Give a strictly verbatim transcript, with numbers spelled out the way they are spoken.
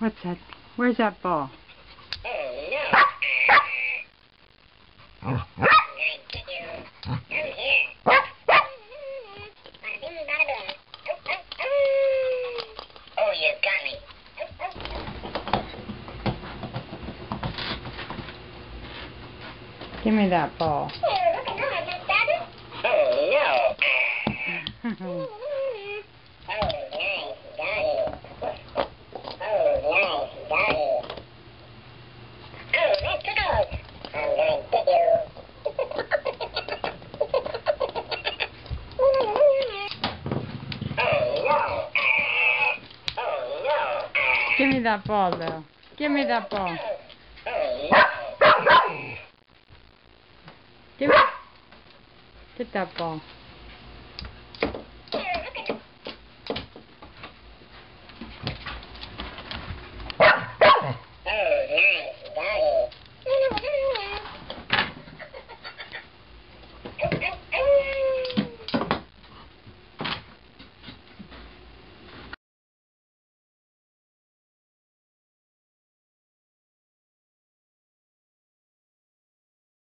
What's that? Where's that ball? Oh, no. I'm going to get you. Come here. Oh, you got me. Give me that ball. Oh, no. Oh, nice. Got it. Oh, nice. Got it. Oh, that's the dog. I'm going to get you. Give me that ball, though. Give me that ball. Give me. Get that ball.